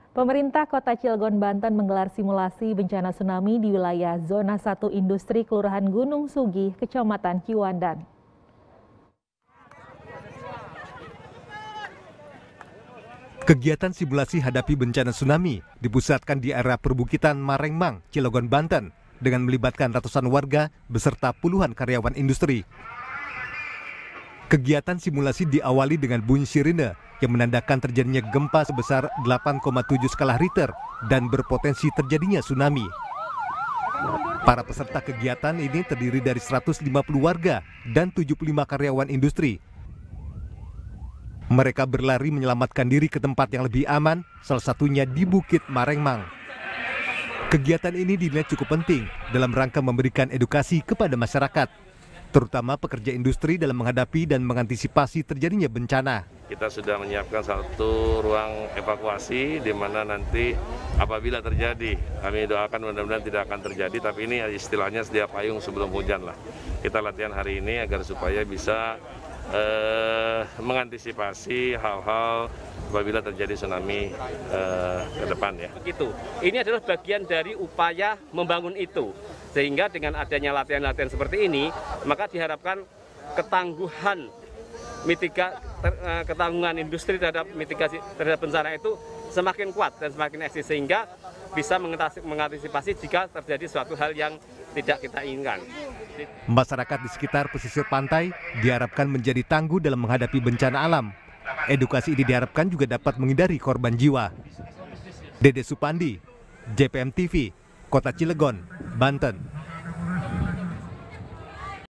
Pemerintah Kota Cilegon, Banten menggelar simulasi bencana tsunami di wilayah Zona 1 Industri Kelurahan Gunung Sugih, Kecamatan Ciwandan. Kegiatan simulasi hadapi bencana tsunami dipusatkan di area perbukitan Marengmang, Cilegon, Banten dengan melibatkan ratusan warga beserta puluhan karyawan industri. Kegiatan simulasi diawali dengan bunyi sirine yang menandakan terjadinya gempa sebesar 8,7 skala Richter dan berpotensi terjadinya tsunami. Para peserta kegiatan ini terdiri dari 150 warga dan 75 karyawan industri. Mereka berlari menyelamatkan diri ke tempat yang lebih aman, salah satunya di Bukit Marengmang. Kegiatan ini dinilai cukup penting dalam rangka memberikan edukasi kepada masyarakat, terutama pekerja industri dalam menghadapi dan mengantisipasi terjadinya bencana. Kita sudah menyiapkan satu ruang evakuasi di mana nanti apabila terjadi, kami doakan mudah-mudahan tidak akan terjadi, tapi ini istilahnya sedia payung sebelum hujan lah. Kita latihan hari ini agar supaya bisa mengantisipasi hal-hal apabila terjadi tsunami ke depan ya. Begitu. Ini adalah bagian dari upaya membangun itu. Sehingga dengan adanya latihan-latihan seperti ini, maka diharapkan ketangguhan ketangguhan industri terhadap mitigasi terhadap bencana itu semakin kuat dan semakin eksis, sehingga bisa mengantisipasi jika terjadi suatu hal yang tidak kita inginkan. Masyarakat di sekitar pesisir pantai diharapkan menjadi tangguh dalam menghadapi bencana alam. Edukasi ini diharapkan juga dapat menghindari korban jiwa. Dede Supandi, JPM TV, Kota Cilegon, Banten.